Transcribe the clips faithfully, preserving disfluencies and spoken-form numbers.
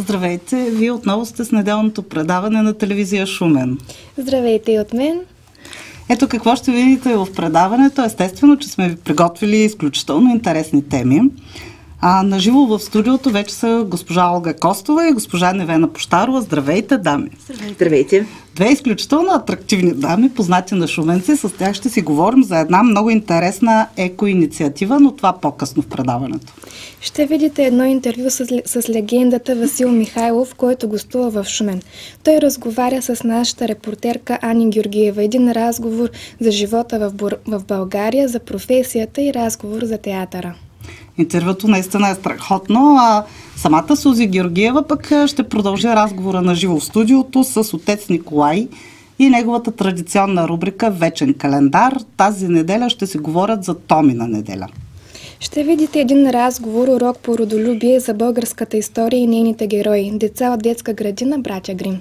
Здравейте! Вие отново сте с неделното предаване на телевизия Шумен. Здравейте и от мен! Ето какво ще видите в предаването. Естествено, че сме ви приготвили изключително интересни теми. А наживо в студиото вече са госпожа Олга Костова и госпожа Невена Пощарова. Здравейте, дами! Здравейте! Здравейте. Две изключително атрактивни дами, познати на шуменци. С тях ще си говорим за една много интересна еко-инициатива, но това по-късно в предаването. Ще видите едно интервю с, с легендата Васил Михайлов, който гостува в Шумен. Той разговаря с нашата репортерка Ани Георгиева. Един разговор за живота в, Бур... в България, за професията и разговор за театъра. Интервюто наистина е страхотно, а самата Сузи Георгиева пък ще продължи разговора на живо в студиото с отец Николай и неговата традиционна рубрика Вечен календар. Тази неделя ще си говорят за Томина неделя. Ще видите един разговор, урок по родолюбие за българската история и нейните герои. Деца от детска градина Братя Грим.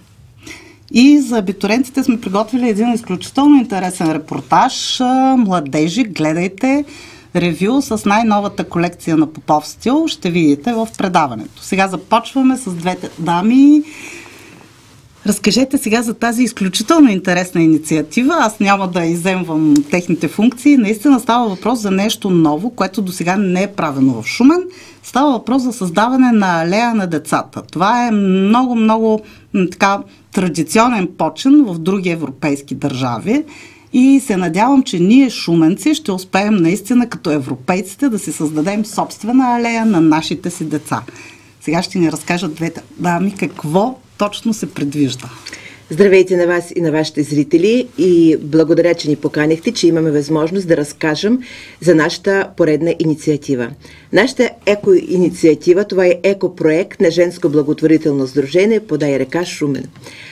И за абитуриентите сме приготвили един изключително интересен репортаж. Младежи, гледайте! Ревю с най-новата колекция на Попов стил ще видите в предаването. Сега започваме с двете дами. Разкажете сега за тази изключително интересна инициатива. Аз няма да изземвам техните функции. Наистина става въпрос за нещо ново, което досега не е правено в Шумен. Става въпрос за създаване на алея на децата. Това е много-много така традиционен почин в други европейски държави. И се надявам, че ние, шуменци, ще успеем наистина като европейците да си създадем собствена алея на нашите си деца. Сега ще ни разкажат двете дами какво точно се предвижда. Здравейте на вас и на вашите зрители и благодаря, че ни поканихте, че имаме възможност да разкажем за нашата поредна инициатива. Нашата еко-инициатива, това е екопроект на женско благотворително сдружение Подай река Шумен.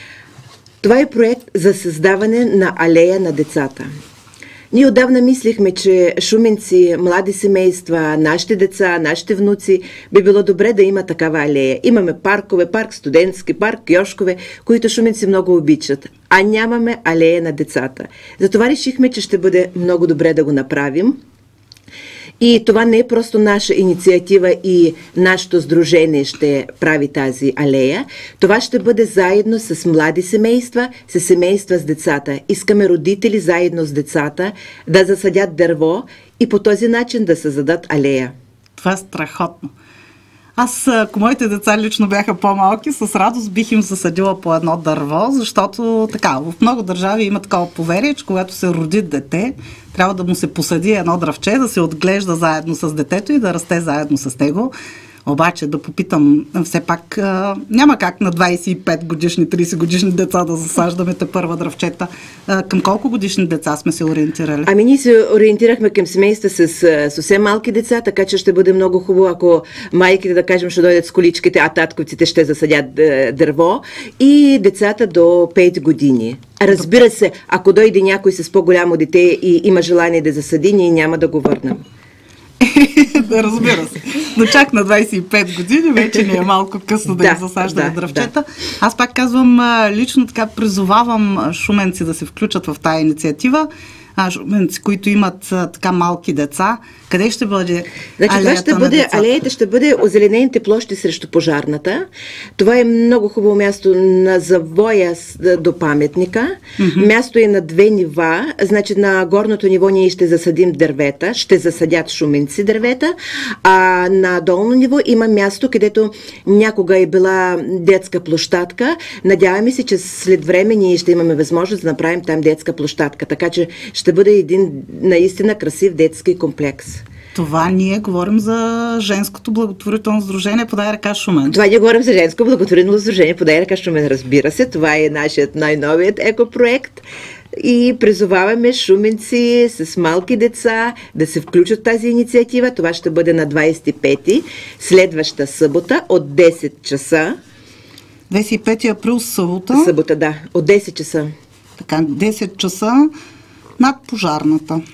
Това е проект за създаване на алея на децата. Ние отдавна мислихме, че шуменци, млади семейства, нашите деца, нашите внуци би било добре да има такава алея. Имаме паркове, парк студентски, парк Йошкове, които шуменци много обичат, а нямаме алея на децата. Затова решихме, че ще бъде много добре да го направим. И това не е просто наша инициатива и нашето сдружение ще прави тази алея. Това ще бъде заедно с млади семейства, с семейства с децата. Искаме родители заедно с децата да засадят дърво и по този начин да създадат алея. Това е страхотно. Аз, ако моите деца лично бяха по-малки, с радост бих им засадила по едно дърво, защото така, в много държави има такова поверие, че когато се роди дете, трябва да му се посади едно дръвче, да се отглежда заедно с детето и да расте заедно с него. Обаче да попитам, все пак а, няма как на двайсет и пет годишни, трийсет годишни деца да засаждаме те първа дръвчета. А, към колко годишни деца сме се ориентирали? Ами ние се ориентирахме към семейства с съвсем малки деца, така че ще бъде много хубаво, ако майките, да кажем, ще дойдат с количките, а татковците ще засадят дърво и децата до пет години. Разбира се, ако дойде някой с по-голямо дете и има желание да засади, ние няма да го върнем. Да, разбира се. Но чак на двайсет и пет години вече не е малко късно да, да ги засаждаме да, дръвчета. Да. Аз пак казвам, лично така призовавам шуменци да се включат в тая инициатива. Шуменци, които имат така малки деца. Къде ще бъде значи, алеята ще на бъде, децата? Алеята ще бъде озеленените площи срещу пожарната. Това е много хубаво място на завоя до паметника. Mm-hmm. Място е на две нива. Значи на горното ниво ние ще засадим дървета, ще засадят шуменци дървета, а на долно ниво има място, където някога е била детска площадка. Надяваме се, че след време ние ще имаме възможност да направим там детска площадка. Така че ще бъде един наистина красив детски комплекс. Това ние говорим за женското благотворително сдружение Подай река Шумен. Това ние говорим за женско благотворително сдружение Подай река Шумен, разбира се. Това е нашият най-новият екопроект. И призоваваме шуменци с малки деца да се включат в тази инициатива. Това ще бъде на двайсет и пети, следваща събота от десет часа. двайсет и пети април събота. Събота, да. От десет часа. Така, десет часа над пожарната.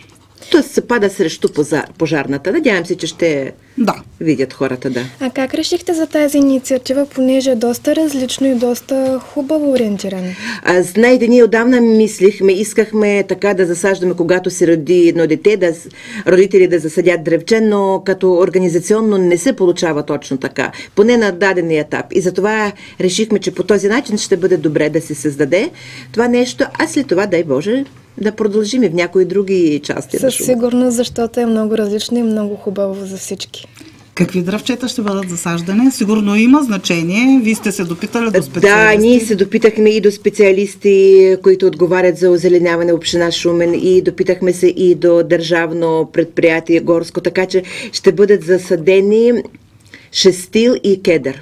То се пада срещу пожар, пожарната. Надявам се, че ще да. видят хората, да. А как решихте за тази инициатива, понеже е доста различно и доста хубаво ориентиране? А, знаете, ние отдавна мислихме, искахме така да засаждаме, когато се роди едно дете, да, родители да засадят древче, но като организационно не се получава точно така, поне на дадения етап. И затова решихме, че по този начин ще бъде добре да се създаде това нещо, а след това, дай Боже, да продължим и в някои други части. Със сигурност, защото е много различно и много хубаво за всички. Какви дръвчета ще бъдат засаждане? Сигурно има значение. Вие сте се допитали до специалисти. Да, ние се допитахме и до специалисти, които отговарят за озеленяване община Шумен, и допитахме се и до държавно предприятие Горско, така че ще бъдат засадени шестил и кедър.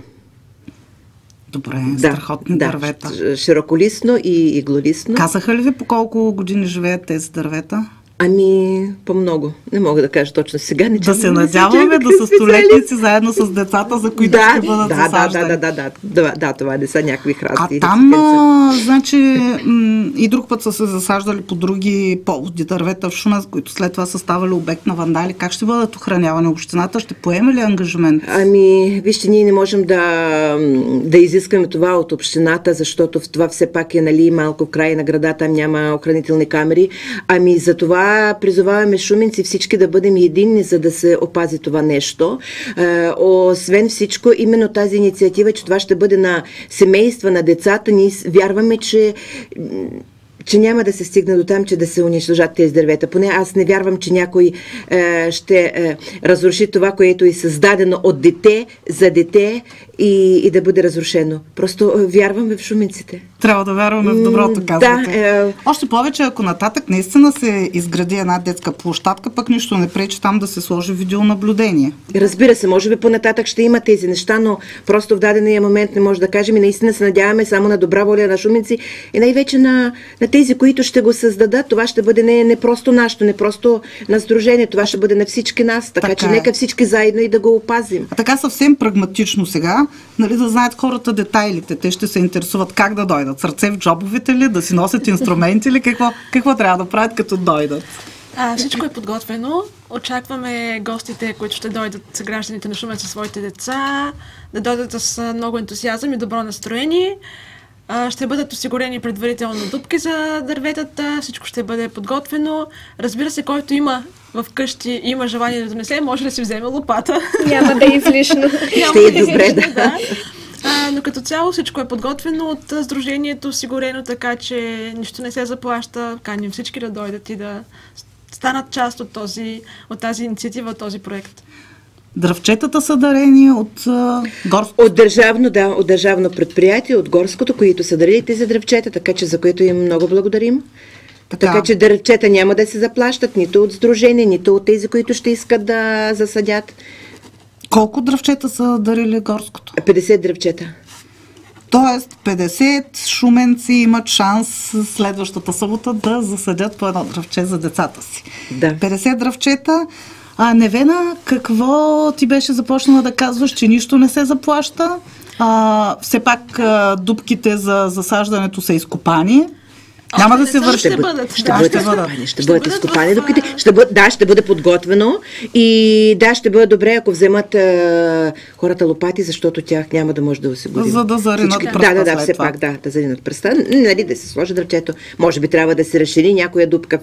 Добре, да, страхотни да, дървета. Широколистно и иглолистно. Казаха ли ви по колко години живеят тези дървета? Ами, по-много. Не мога да кажа точно сега. Не, да се надяваме да са столетници заедно с децата, за които да, ще бъдат да, засаждани. Да, да, да, да, да, да, това не са някакви храсти. А там, а, значи, м- и друг път са се засаждали по други поводи дървета в Шумен, които след това са ставали обект на вандали. Как ще бъдат охранявани? Общината ще поеме ли ангажимент? Ами, вижте, ние не можем да, да изискаме това от общината, защото в това все пак е, нали, малко в края на града, там няма охранителни камери. Ами, за това призоваваме шуменци всички да бъдем единни, за да се опази това нещо. Е, освен всичко, именно тази инициатива, че това ще бъде на семейства, на децата, ние вярваме, че че няма да се стигне до там, че да се унищожат тези дървета. Поне аз не вярвам, че някой е, ще е, разруши това, което е създадено от дете за дете и, и да бъде разрушено. Просто вярваме в шуменците. Трябва да вярваме в доброто, казвате. Да, е... Още повече, ако нататък наистина се изгради една детска площадка, пък нищо не пречи там да се сложи видеонаблюдение. Разбира се, може би по-нататък ще има тези неща, но просто в дадения момент не може да кажем и наистина се надяваме само на добра воля на шуменци и най-вече на, на тези, които ще го създадат. Това ще бъде не, не просто нашето, не просто на сдружение, това ще бъде на всички нас, така, така че е. Нека всички заедно и да го опазим. А така съвсем прагматично сега, нали, да знаят хората детайлите, те ще се интересуват как да дойдат. Сърце в джобовете ли, да си носят инструменти ли, какво, какво трябва да правят като дойдат? А, всичко е подготвено. Очакваме гостите, които ще дойдат, съгражданите на Шумен със своите деца, да дойдат с много ентусиазъм и добро настроение. А, ще бъдат осигурени предварително дупки за дърветата, всичко ще бъде подготвено. Разбира се, който има в къщи има желание да донесе, може да си вземе лопата. Няма да е излишно. Ще е добре, да. да. А, но като цяло всичко е подготвено от сдружението, осигурено, така че нищо не се заплаща. Каним всички да дойдат и да станат част от, този, от тази инициатива, от този проект. Дръвчетата са дарени от uh, Горското? От държавно, да, от държавно предприятие, от Горското, които са дарили тези дръвчета, така че за което им много благодарим. Така, така че дръвчета няма да се заплащат нито от сдружение, нито от тези, които ще искат да засадят. Колко дръвчета са дарили Горското? петдесет дръвчета. Тоест петдесет шуменци имат шанс следващата събота да засадят по едно дръвче за децата си. Да. петдесет дръвчета. А, Невена, какво ти беше започнала да казваш, че нищо не се заплаща? А, все пак а, дупките за засаждането са изкопани. Няма да се върши. Ще бъдат. Ще бъдат изкопани. Ще бъдат изкопани дупките. Ще бъд, да, ще бъде подготвено. И да, ще бъде добре, ако вземат а, хората лопати, защото тях няма да може да осигурим. За да заринат пръста. Да, да, да, все пак, да, да заринат пръста. Нали, да се сложи дръвчето. Може би трябва да се разшири някоя дупка.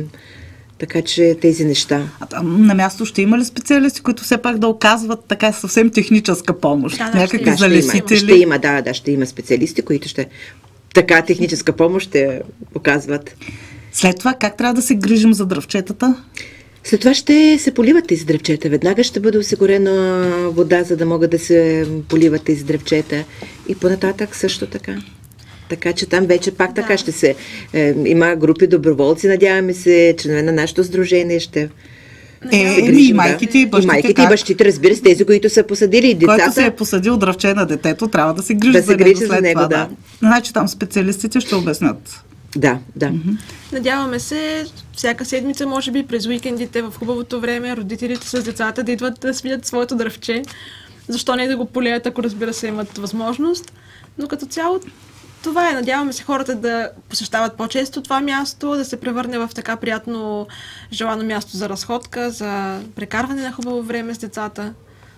Така че тези неща. А там на място ще има ли специалисти, които все пак да оказват така съвсем техническа помощ? Да, да, някакви да, залесители? Ще има, ще има, да, да, ще има специалисти, които ще така техническа помощ ще оказват. След това как трябва да се грижим за дръвчетата? След това ще се поливат тези дръвчета. Веднага ще бъде осигурена вода, за да могат да се поливат тези дръвчета. И понататък също така. Така че там вече пак да. Така ще се... Е, има групи доброволци, надяваме се, членове на нашето сдружение ще... Е, грижим, и майките, и бащите. И майките, и бащите, разбира се, тези, които са посадили и децата. Който се е посадил дръвче на детето, трябва да се грижи да за, се него грижи след за него, това. да. Да. Значи там специалистите ще обяснят. Да, да. Mm-hmm. Надяваме се всяка седмица, може би през уикендите, в хубавото време, родителите с децата да идват да свидят своето дръвче. Защо не да го полеят, ако разбира се имат възможност. Но като цяло това е. Надяваме се хората да посещават по-често това място, да се превърне в така приятно желано място за разходка, за прекарване на хубаво време с децата.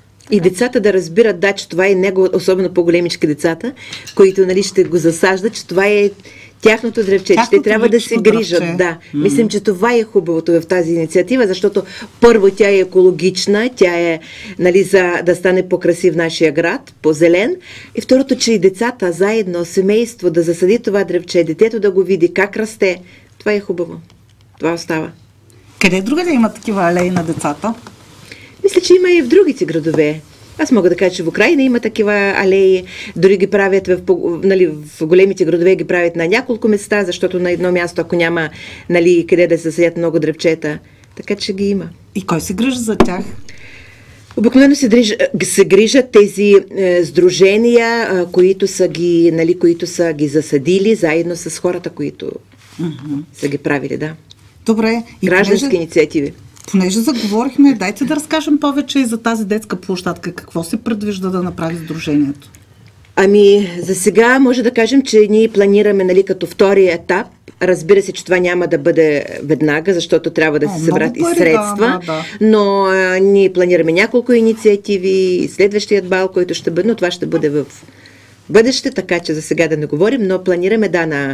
И децата да разбират, да, че това е него, особено по-големички децата, които, нали, ще го засаждат, че това е тяхното древче, че те трябва да се грижат. Да. Mm-hmm. Мислим, че това е хубавото в тази инициатива, защото първо тя е екологична, тя е, нали, за да стане по-красив нашия град, по-зелен. И второто, че и децата заедно, семейство, да засади това древче, детето да го види как расте, това е хубаво. Това остава. Къде другаде има такива алеи на децата? Мисля, че има и в другите градове. Аз мога да кажа, че в Украина има такива алеи, дори ги правят в, нали, в големите градове, ги правят на няколко места, защото на едно място, ако няма, нали, къде да се засадят много дръвчета, така че ги има. И кой се грижи за тях? Обикновено се, дриж, се грижат тези е, сдружения, е, които, са ги, нали, които са ги засадили, заедно с хората, които mm-hmm. са ги правили, да. Добре. И граждански понеже... инициативи. Понеже заговорихме, дайте да разкажем повече и за тази детска площадка. Какво се предвижда да направи сдружението? Ами, за сега може да кажем, че ние планираме, нали, като втори етап. Разбира се, че това няма да бъде веднага, защото трябва да О, се събрат и средства, да, да, да. но а, ние планираме няколко инициативи, следващият бал, който ще бъде, но това ще бъде в бъдеще, така че за сега да не говорим, но планираме, да, на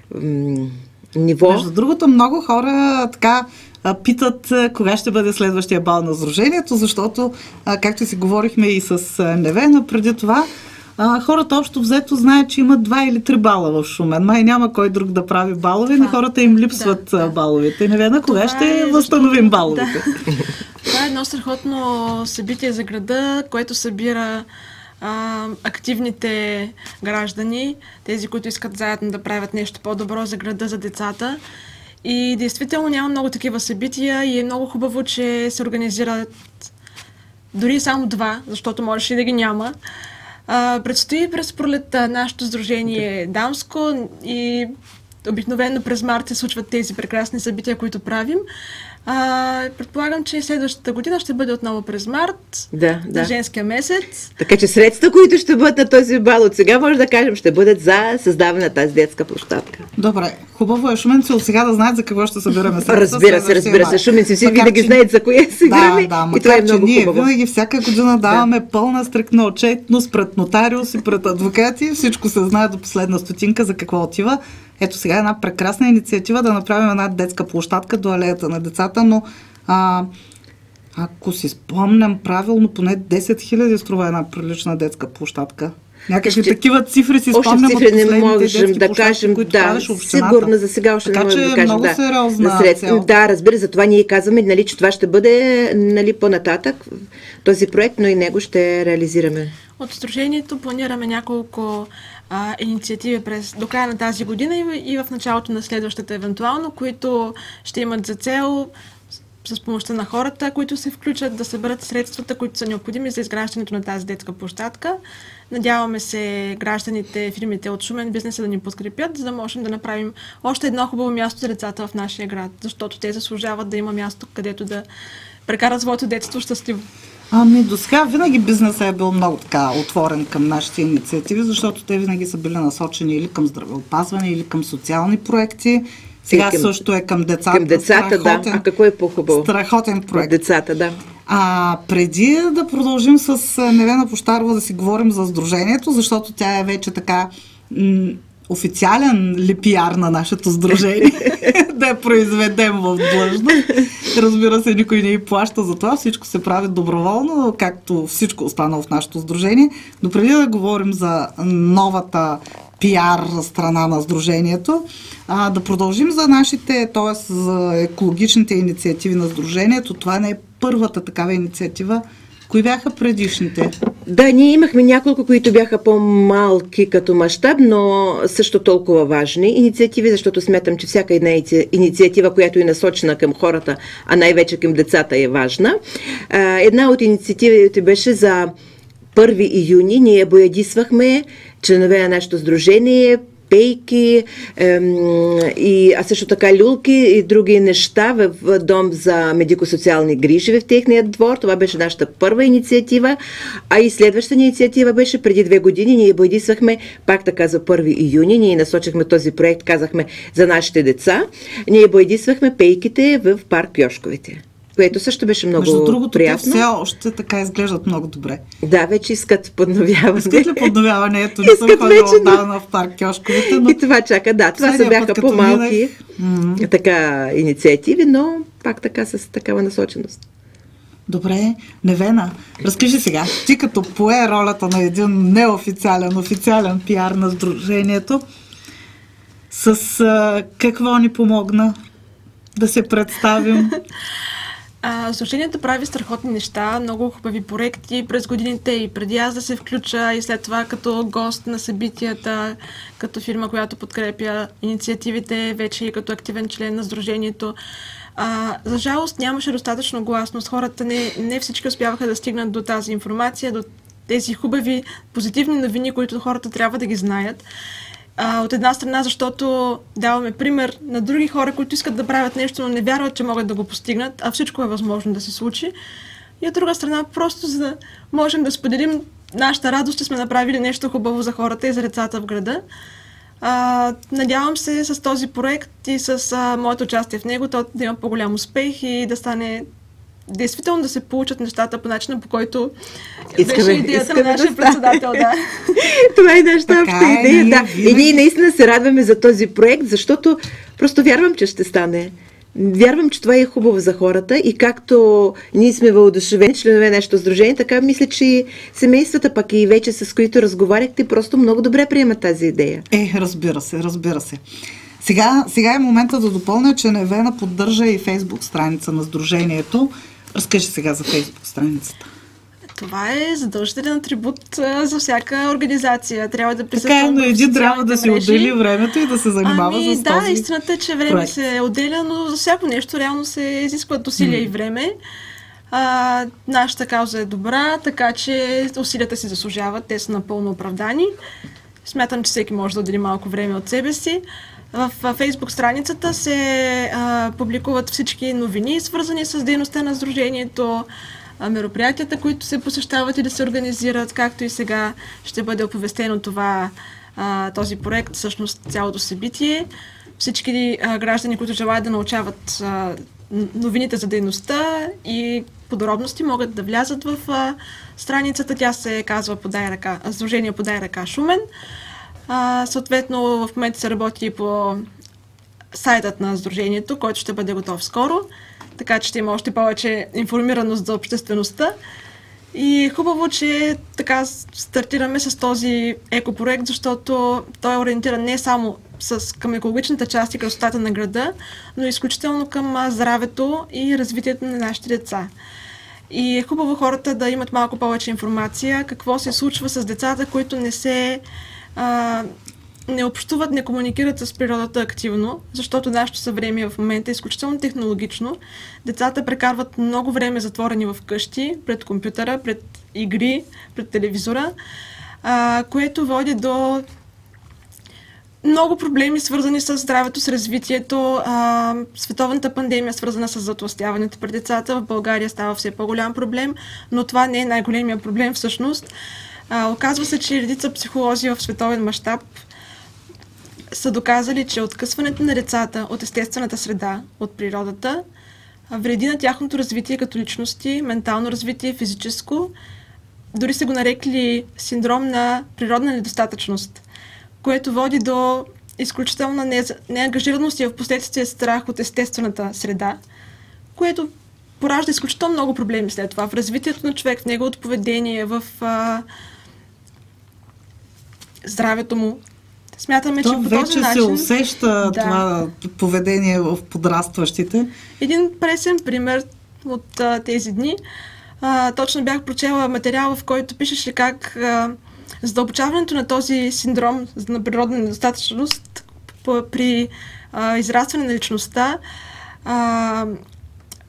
м- ниво. Между другото, много хора така питат кога ще бъде следващия бал на сдружението, защото, както си говорихме и с Невена преди това, хората общо взето знаят, че имат два или три бала в Шумен. Май няма кой друг да прави балове, на хората им липсват да, да. баловете. Невена, кога това ще е, възстановим защото... баловете? Да. Това е едно страхотно събитие за града, което събира а, активните граждани, тези, които искат заедно да правят нещо по-добро за града, за децата. И действително няма много такива събития и е много хубаво, че се организират дори само два, защото можеше и да ги няма. А, предстои през пролетта нашето сдружение дамско и обикновено през март се случват тези прекрасни събития, които правим. А, предполагам, че следващата година ще бъде отново през март, да, за да. женския месец. Така че средства, които ще бъдат на този бал от сега, може да кажем, ще бъдат за създаване на тази детска площадка. Добре, хубаво е шуменци от сега да знаят за какво ще събираме средства. Разбира се, разбира се, шуменци всички винаги че... знаят за кое събираме. Да, да, и това е много ние хубаво. Винаги всяка година даваме да. пълна стрикна отчетност пред нотариуси, пред адвокати, всичко се знае до последна стотинка за какво отива. Ето сега една прекрасна инициатива да направим една детска площадка до алеята на децата, но а, ако си спомням правилно, поне десет хиляди струва една прилична детска площадка. Някакви ще... такива цифри си спомням от последните не можем да кажем, които да, сигурно за сега още така, не можем да кажем. Много да, сериозна цел. Да, разбира, затова ние казваме, нали, че това ще бъде, нали, по-нататък този проект, но и него ще реализираме. От сдружението планираме няколко а, инициативи през, до края на тази година и, и в началото на следващата евентуално, които ще имат за цел с помощта на хората, които се включат да съберат средствата, които са необходими за изграждането на тази детска площадка. Надяваме се гражданите, фирмите от Шумен бизнеса да ни подкрепят, за да можем да направим още едно хубаво място за децата в нашия град, защото те заслужават да има място, където да прекарат своето детство щастливо. Ами до сега винаги бизнесът е бил много така отворен към нашите инициативи, защото те винаги са били насочени или към здравеопазване, или към социални проекти. Сега към, също е към децата. Към децата, да. А какво е по-хубаво? Страхотен проект. Децата, да. А преди да продължим с Невена Пощарова да си говорим за сдружението, защото тя е вече така м- официален ли пиар на нашето сдружение, да я произведем в длъжност. Разбира се, никой не й плаща за това, всичко се прави доброволно, както всичко останало в нашето сдружение. Но преди да говорим за новата пиар страна на сдружението, а, да продължим за нашите, т.е. за екологичните инициативи на сдружението. Това не е първата такава инициатива. Кои бяха предишните? Да, ние имахме няколко, които бяха по-малки като мащаб, но също толкова важни инициативи, защото смятам, че всяка една инициатива, която е насочена към хората, а най-вече към децата, е важна. Една от инициативите беше за първи июни. Ние боядисвахме членове на нашето сдружение пейки, ем, и, а също така люлки и други неща в, в дом за медико-социални грижи в техния двор. Това беше нашата първа инициатива, а и следващата инициатива беше преди две години. Ние бойдисвахме пак така за първи июни. Ние насочихме този проект, казахме, за нашите деца. Ние бойдисвахме пейките в парк Йошковите, което също беше много Между другото, приятно. те все още така изглеждат много добре. Да, вече искат подновяване. Искат ли подновяване? Ето, не съм ходила отдавна в парк Йошковите, но... И това чака, да. Това са бяха път, по-малки минах... така инициативи, но пак така с такава насоченост. Добре, Невена, разкажи сега, ти като пое ролята на един неофициален, официален пиар на Сдружението, с а, какво ни помогна да се представим? А, Сдружението прави страхотни неща, много хубави проекти през годините и преди аз да се включа и след това като гост на събитията, като фирма, която подкрепя инициативите, вече и като активен член на Сдружението. А, за жалост нямаше достатъчно гласност. Хората не, не всички успяваха да стигнат до тази информация, до тези хубави, позитивни новини, които хората трябва да ги знаят. А, от една страна, защото даваме пример на други хора, които искат да правят нещо, но не вярват, че могат да го постигнат, а всичко е възможно да се случи. И от друга страна, просто за да можем да споделим нашата радост, че сме направили нещо хубаво за хората и за децата в града. А, надявам се с този проект и с а, моето участие в него, то да има по-голям успех и да стане действително да се получат нещата по начина, по който искаме, беше идеята на нашия да председател. Да. Това е нашата обща идея. Да. И ние наистина се радваме за този проект, защото просто вярвам, че ще стане. Вярвам, че това е хубаво за хората и както ние сме въодушевени членове на нашето сдружение, така мисля, че и семействата, пък и вече с които разговаряхте, просто много добре приемат тази идея. Е, разбира се, разбира се. Сега, сега е момента да допълня, че Невена поддържа и Фейсбук страница на Сдружението. Разкажи сега за Фейсбук страницата. Това е задължителен атрибут а, за всяка организация. Трябва да присъства. Така е, но един трябва да си отдели времето и да се занимава ами, с да, този Да, истината е, че време проект. се отделя, но за всяко нещо реално се изискват усилия mm. и време. А, нашата кауза е добра, така че усилията си заслужават. Те са напълно оправдани. Смятам, че всеки може да отдели малко време от себе си. В Фейсбук страницата се а, публикуват всички новини, свързани с дейността на Сдружението, а, мероприятията, които се посещават и да се организират, както и сега ще бъде оповестено това, а, този проект, всъщност цялото събитие. Всички а, граждани, които желаят да научават а, новините за дейността и подробности, могат да влязат в а, страницата. Тя се казва Подай ръка, Сдружение Подай ръка Шумен. А, съответно, в момента се работи по сайтът на Сдружението, който ще бъде готов скоро, така че ще има още повече информираност за обществеността. И е хубаво, че така стартираме с този екопроект, защото той е ориентиран не само с, към екологичната част и красотата на града, но изключително към здравето и развитието на нашите деца. И е хубаво хората да имат малко повече информация какво се случва с децата, които не се а, не общуват, не комуникират с природата активно, защото нашето съвремие в момента е изключително технологично. Децата прекарват много време затворени в къщи, пред компютъра, пред игри, пред телевизора, а, което води до много проблеми, свързани с здравето, с развитието. А, световната пандемия, свързана с затлъстяването при децата, в България става все по-голям проблем, но това не е най-големия проблем всъщност. А, оказва се, че редица психолози в световен мащаб са доказали, че откъсването на децата от естествената среда, от природата, вреди на тяхното развитие като личности, ментално развитие, физическо. Дори са го нарекли синдром на природна недостатъчност, което води до изключителна неангажираност и в последствие страх от естествената среда, което поражда изключително много проблеми след това в развитието на човек, в неговото поведение, в а, здравето му. Смятаме, То че по вече този начин... се усеща да. това поведение в подрастващите. Един пресен пример от а, тези дни. А, точно бях прочела материал, в който пишеше как а, задълбочаването на този синдром на природна недостатъчност при а, израстване на личността а,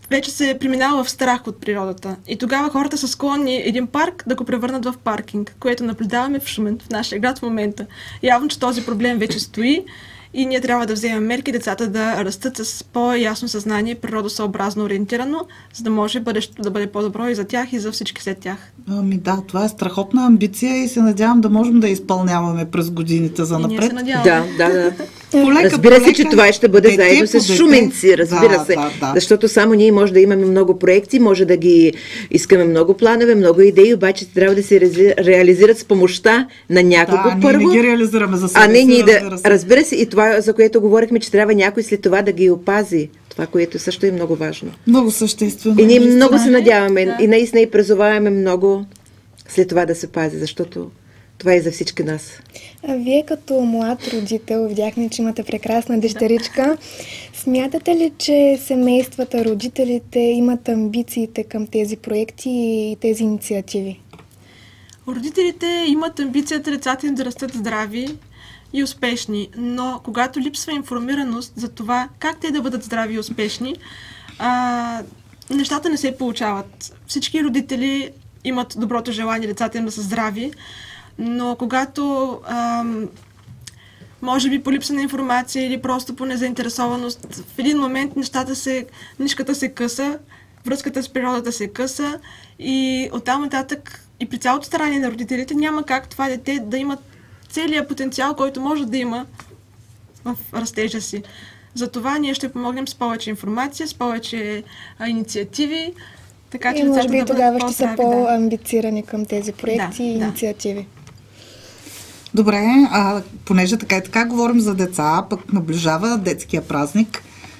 вече се преминава в страх от природата. И тогава хората са склонни един парк да го превърнат в паркинг, което наблюдаваме в Шумен, в нашия град в момента. Явно, че този проблем вече стои и ние трябва да вземем мерки децата да растат с по-ясно съзнание, природосъобразно ориентирано, за да може бъдещето да бъде по-добро и за тях, и за всички след тях. Ами да, това е страхотна амбиция и се надявам да можем да изпълняваме през годините за напред. И ние се надяваме. Да, да, да. Полека, разбира полека, се, че това ще бъде дете заедно с дете. шуменци, разбира да, се. Да, да. Защото само ние може да имаме много проекти, може да ги искаме много планове, много идеи, обаче трябва да се реализират с помощта на някого да, първо. Ние не ги реализираме за себе а не си, ние да, разбира се. разбира се, и това, за което говорихме, че трябва някой след това да ги опази. Това, което също е много важно. Много съществено. И ние наистина. много се надяваме да. и наистина и призоваваме много след това да се пази, защото това е за всички нас. А вие като млад родител, видяхме, че имате прекрасна дъщеричка. Смятате ли, че семействата, родителите имат амбициите към тези проекти и тези инициативи? Родителите имат амбицията децата им да растат здрави и успешни, но когато липсва информираност за това как те да бъдат здрави и успешни, а, нещата не се получават. Всички родители имат доброто желание децата им да са здрави, но когато ам, може би по липса на информация или просто по незаинтересованост, в един момент нещата се, нишката се къса, връзката с природата се къса и оттам нататък и при цялото старание на родителите няма как това дете да има целият потенциал, който може да има в растежа си. Затова ние ще помогнем с повече информация, с повече а, инициативи, така че и може би да тогава ще са по-здрави, по-амбицирани към тези проекти Да, и да. инициативи. Добре, а понеже така и така говорим за деца, пък наближава детския празник,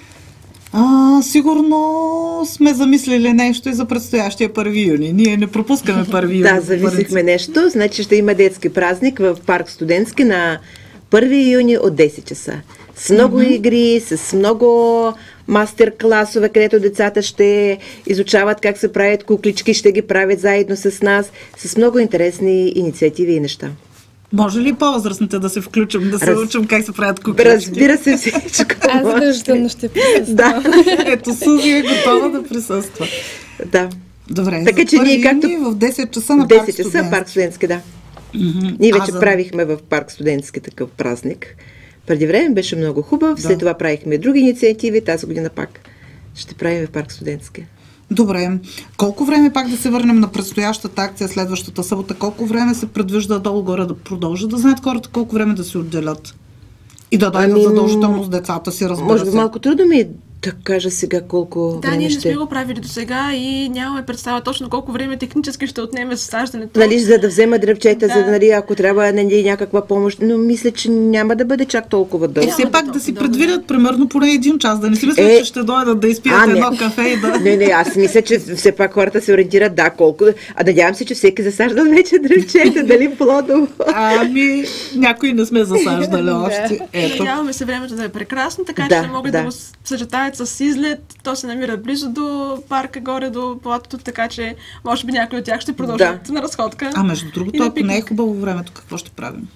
а, сигурно сме замислили нещо и за предстоящия първи юни. Ние не пропускаме първи юни. Да, зависихме нещо. Значи ще има детски празник в парк Студентски на първи юни от десет часа. С много mm-hmm. игри, с много мастер-класове, където децата ще изучават как се правят куклички, ще ги правят заедно с нас, с много интересни инициативи и неща. Може ли по-възрастните да се включим, да се Раз... учим как се правят куклички? Разбира се, всичко. Аз задължително ще присъствам. Да. Ето, Сузи е готова да присъства. Да. Добре, така че ние както в десет часа на в десет парк часа Студентски. парк Студентски, да. Mm-hmm. Ние вече за... правихме в парк Студентски такъв празник. Преди време беше много хубав, Да. след това правихме други инициативи, тази година пак ще правим в парк Студентски. Добре. Колко време пак да се върнем на предстоящата акция следващата събота? Колко време се предвижда долу-горе да продължи? Да знаят хората колко време да се отделят? И да дойдат Ами, задължително с децата си, разбира Може би се. малко трудно ми е да кажа сега колко Да, време ние не ще... сме го правили до сега и нямаме представа точно колко време технически ще отнеме засаждането. Нали, за да взема дръвчета, Да. за нали, ако трябва нали, някаква помощ, но мисля, че няма да бъде чак толкова Е, дълго. все Няма пак да да си толкова дълго, предвидят примерно поне един час. Да не си мислят, Е, че ще дойдат да изпият а, не. едно кафе и да... Не, не, аз мисля, че все пак хората се ориентират, да, колко... А надявам се, че всеки засажда вече дръвчета, дали плодово. Ами, някои не сме засаждали още. Ето. Надяваме се времето да е прекрасно, така Да, че да могат да. да го съчетаят с излет. То се намира близо до парка, горе до платото, така че може би някои от тях ще продължат Да. на разходка. А между И другото, на ако не е пикник. хубаво времето, какво ще правим?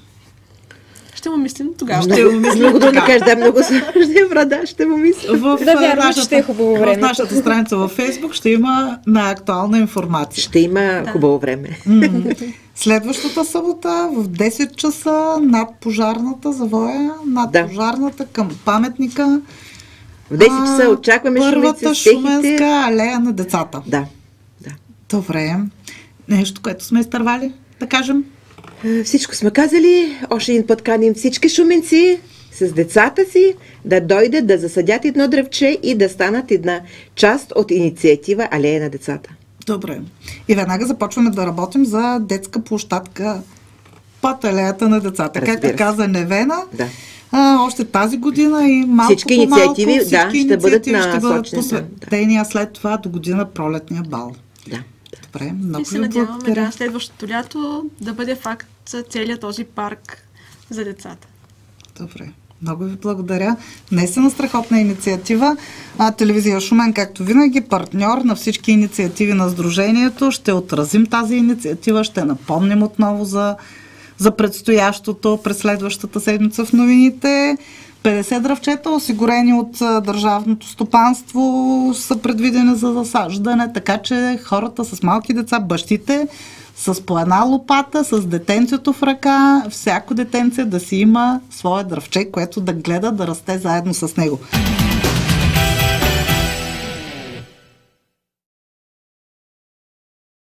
Ще му мислим тогава. Ще го мислим Много да така. кажа, да, много сложни брада, ще му мисля. В, Да вярвам, нашата, че ще е хубаво в времето. нашата страница във Фейсбук ще има най-актуална информация. Ще има хубаво време. М. Следващата събота в десет часа над пожарната завоя, над Да. пожарната към паметника. В десет часа А, очакваме първата шуменци с техните... шуменска алея на децата. Да, да. Добре. Нещо, което сме изтървали, да кажем. Е, Всичко сме казали. Още един път каним всички шуменци с децата си да дойдат да засадят едно дръвче и да станат една част от инициатива Алея на децата. Добре. И веднага започваме да работим за детска площадка под алеята на децата. Разбира Както се. каза Невена, Да. а, още тази година и малко Всички по малко, инициативи, да, всички ще бъдат инициативи ще бъдат насочени, посветени, а след това до година пролетния бал. Да. Добре, много И се ви надяваме благодаря. да, следващото лято да бъде факт за целият този парк за децата. Добре. Много ви благодаря. Наистина страхотна инициатива. А, телевизия Шумен, както винаги, партньор на всички инициативи на Сдружението. Ще отразим тази инициатива, ще напомним отново за за предстоящото през следващата седмица в новините. петдесет дръвчета, осигурени от държавното стопанство, са предвидени за засаждане, така че хората с малки деца, бащите, с по една лопата, с детенцето в ръка, всяко детенце да си има свое дръвче, което да гледа да расте заедно с него.